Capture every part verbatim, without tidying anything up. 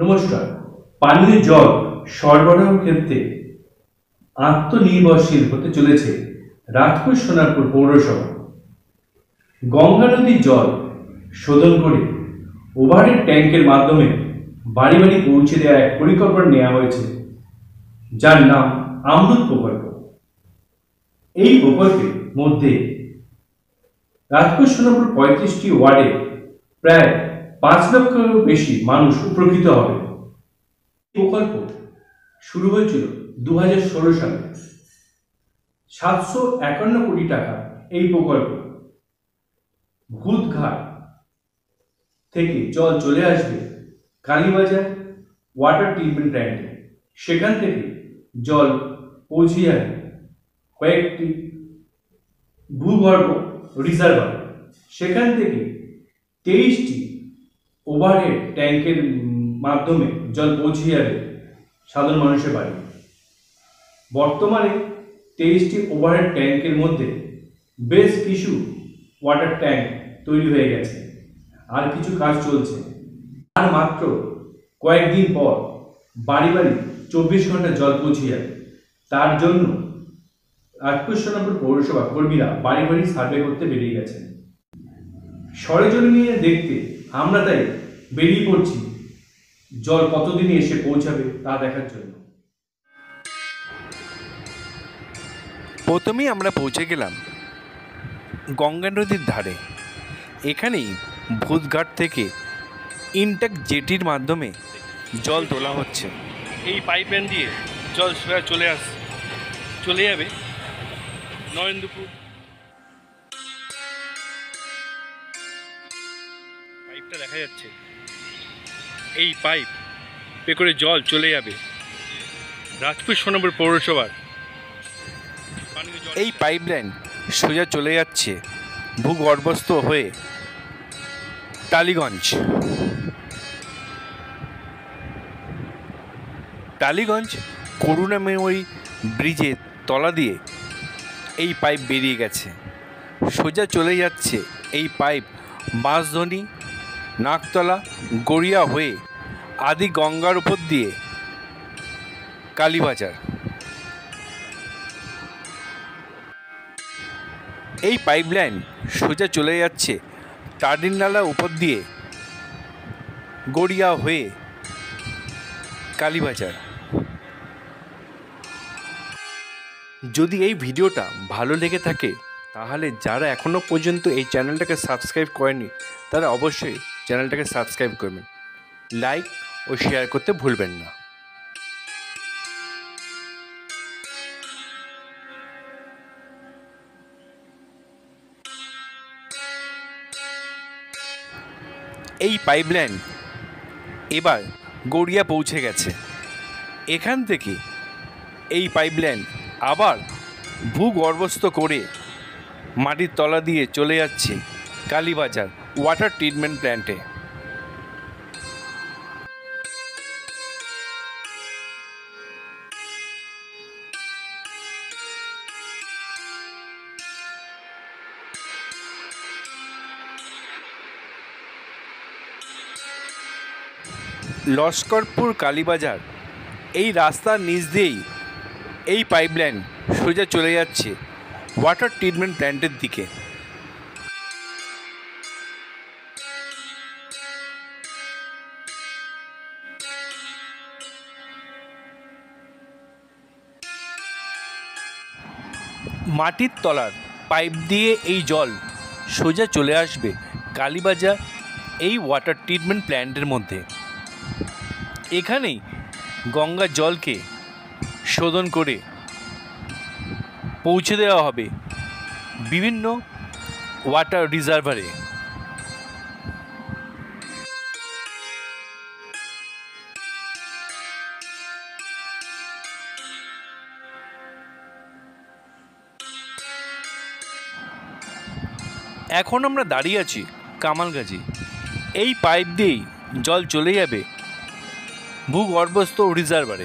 নমস্কার। পানীয় জল সরবরাহ ক্ষেত্রে আত্মনির্ভরশীল হতে চলেছে রাজপুর সোনারপুর পৌরসভা। গঙ্গা নদীর জল শোধন করে ওভারহেড ট্যাঙ্কের মাধ্যমে বাড়ি বাড়ি পৌঁছে দেওয়ার এক পরিকল্পনা নেওয়া হয়েছে, যার নাম অমৃত প্রকল্প। এই প্রকল্পের মধ্যে রাজপুর সোনারপুর পঁয়ত্রিশটি ওয়ার্ডে প্রায় পাঁচ লক্ষের বেশি মানুষ উপকৃত হবে। প্রকল্প শুরু হয়েছিল দু হাজার ষোলো সালে। সাতশো একান্ন কোটি টাকা এই প্রকল্প। ভূতঘাট থেকে জল চলে আসবে কালীবাজার ওয়াটার ট্রিটমেন্ট প্ল্যান্টে। সেখান থেকে জল পৌঁছে যাবে কয়েকটি ভূগর্ভ রিজার্ভার। সেখান থেকে তেইশটি ওভারহেড ট্যাঙ্কের মাধ্যমে জল পৌঁছে যাবে সাধারণ মানুষের বাড়ি। বর্তমানে তেইশটি ওভারহেড ট্যাঙ্কের মধ্যে বেশ কিছু ওয়াটার ট্যাঙ্ক তৈরি হয়ে গেছে, আর কিছু কাজ চলছে। আর মাত্র কয়েকদিন পর বাড়ি বাড়ি চব্বিশ ঘন্টা জল পৌঁছে যাবে। তার জন্য রাজপুর সোনারপুর পৌরসভা কর্মীরা বাড়ি বাড়ি সার্ভে করতে বেরিয়ে গেছেন। সরেজমিনে দেখতে আমরা তাই বেরিয়ে পড়ছি জল কতদিনে এসে পৌঁছাবে তা দেখার জন্য। প্রথমেই আমরা পৌঁছে গেলাম গঙ্গা নদীর ধারে। এখানেই ভূতঘাট থেকে ইনটেক জেটির মাধ্যমে জল তোলা হচ্ছে। এই পাইপলাইন দিয়ে জল সোজা চলে আস চলে যাবে নরেন্দ্রপুর। পাইপটা দেখা যাচ্ছে, এই পাইপ পে করে জল চলে যাবে রাজপুর সোনারপুর পৌরসভার। এই পাইপলাইন সোজা চলে যাচ্ছে ভূগর্ভস্থ হয়ে টালিগঞ্জ। টালিগঞ্জ করুণাময়ী ব্রিজের তলা দিয়ে এই পাইপ বেরিয়ে গেছে। সোজা চলে যাচ্ছে এই পাইপ বাঁশধনী, নাকতলা, গড়িয়া হয়ে আদি গঙ্গার উপর দিয়ে কালীবাজার। এই পাইপলাইন সোজা চলে যাচ্ছে টার্ডিন নালার উপর দিয়ে গড়িয়া হয়ে কালীবাজার। যদি এই ভিডিওটা ভালো লেগে থাকে তাহলে যারা এখনও পর্যন্ত এই চ্যানেলটাকে সাবস্ক্রাইব করেনি তারা অবশ্যই চ্যানেলটাকে সাবস্ক্রাইব করবেন, লাইক ও শেয়ার করতে ভুলবেন না। এই পাইপলাইন এবার গড়িয়া পৌঁছে গেছে। এখান থেকে এই পাইপলাইন আবার ভূগর্ভস্থ করে মাটির তলা দিয়ে চলে যাচ্ছে কালীবাজার ওয়াটার ট্রিটমেন্ট প্ল্যান্টে। লস্করপুর কালীবাজার এই রাস্তার নিচ দিয়েই এই পাইপলাইন সোজা চলে যাচ্ছে ওয়াটার ট্রিটমেন্ট প্ল্যান্টের দিকে। মাটির তলার পাইপ দিয়ে এই জল সোজা চলে আসবে কালীবাজার এই ওয়াটার ট্রিটমেন্ট প্ল্যান্টের মধ্যে। এখানেই গঙ্গার জলকে শোধন করে পৌঁছে দেওয়া হবে বিভিন্ন ওয়াটার রিজার্ভারে। এখন আমরা দাঁড়িয়ে আছি কামালগাজি। এই পাইপ দিয়েই জল চলে যাবে ভূগর্ভস্থ রিজার্ভারে।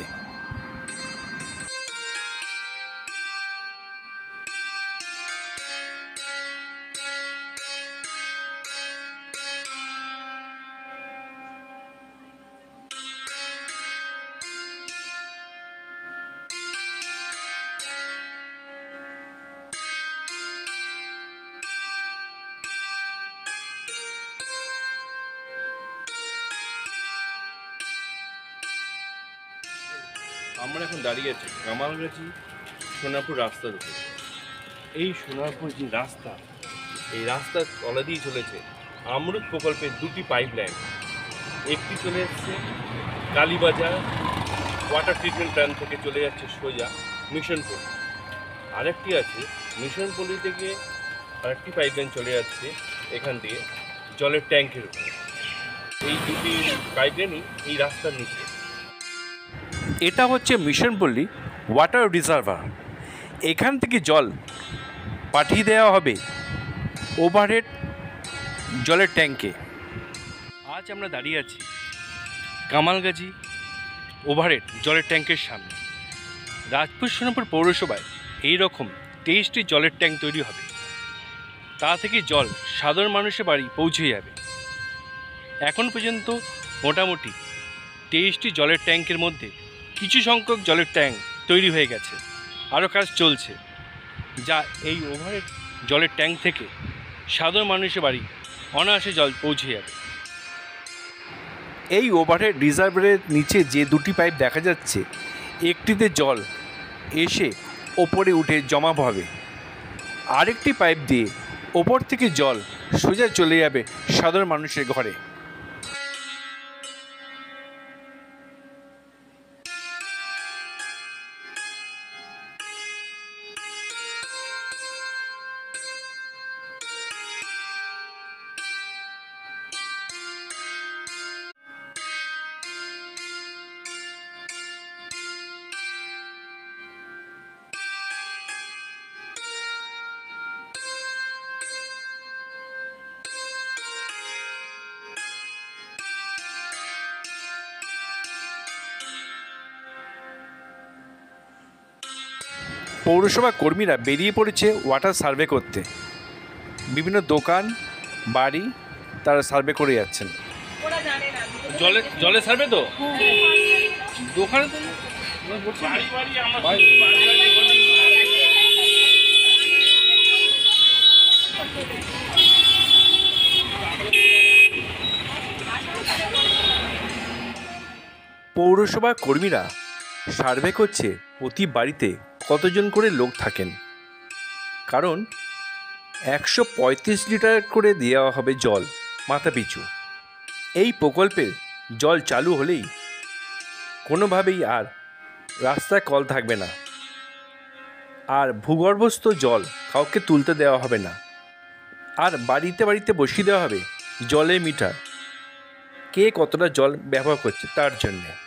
আমরা এখন দাঁড়িয়ে আছি কামালগাছি সোনাপুর রাস্তার উপর। এই সোনাপুর যে রাস্তা, এই রাস্তার তলা দিয়ে চলেছে আমরুত প্রকল্পের দুটি পাইপ লাইন। একটি চলে যাচ্ছে কালীবাজার ওয়াটার ট্রিটমেন্ট প্ল্যান্ট থেকে চলে যাচ্ছে সোজা মিশনপুর, আরেকটি আছে মিশনপল্লী থেকে আরেকটি পাইপ লাইন চলে যাচ্ছে এখান দিয়ে জলের ট্যাঙ্কের উপরে। এই দুটি পাইপ লাইনই এই রাস্তার নিচে। এটা হচ্ছে মিশনপল্লী ওয়াটার রিজার্ভার। এখান থেকে জল পাঠিয়ে দেওয়া হবে ওভারহেড জলের ট্যাঙ্কে। আজ আমরা দাঁড়িয়ে আছি কামালগাছি ওভারহেড জলের ট্যাঙ্কের সামনে। রাজপুর সোনাপুর পৌরসভায় এই রকম তেইশটি জলের ট্যাঙ্ক তৈরি হবে। তা থেকে জল সাধারণ মানুষের বাড়ি পৌঁছে যাবে। এখন পর্যন্ত মোটামুটি তেইশটি জলের ট্যাঙ্কের মধ্যে কিছু সংখ্যক জলের ট্যাঙ্ক তৈরি হয়ে গেছে, আরও কাজ চলছে, যা এই ওভারহেড জলের ট্যাঙ্ক থেকে সাধারণ মানুষের বাড়ি অনায়াসে জল পৌঁছে যাবে। এই ওভারহেড রিজার্ভারের নিচে যে দুটি পাইপ দেখা যাচ্ছে, একটিতে জল এসে ওপরে উঠে জমা হবে, আরেকটি পাইপ দিয়ে ওপর থেকে জল সোজা চলে যাবে সাধারণ মানুষের ঘরে। পৌরসভা কর্মীরা বেরিয়ে পড়েছে ওয়াটার সার্ভে করতে। বিভিন্ন দোকান বাড়ি তারা সার্ভে করে যাচ্ছেন। জলে জলে সার্ভে তো দোকানে তো পৌরসভা কর্মীরা সার্ভে করছে প্রতি বাড়িতে কতজন করে লোক থাকেন, কারণ একশো পঁয়ত্রিশ লিটার করে দেওয়া হবে জল মাথা পিছু। এই প্রকল্পের জল চালু হলেই কোনোভাবেই আর রাস্তায় কল থাকবে না, আর ভূগর্ভস্থ জল কাউকে তুলতে দেওয়া হবে না, আর বাড়িতে বাড়িতে বসিয়ে দেওয়া হবে জলের মিটার, কে কতটা জল ব্যবহার করছে তার জন্যে।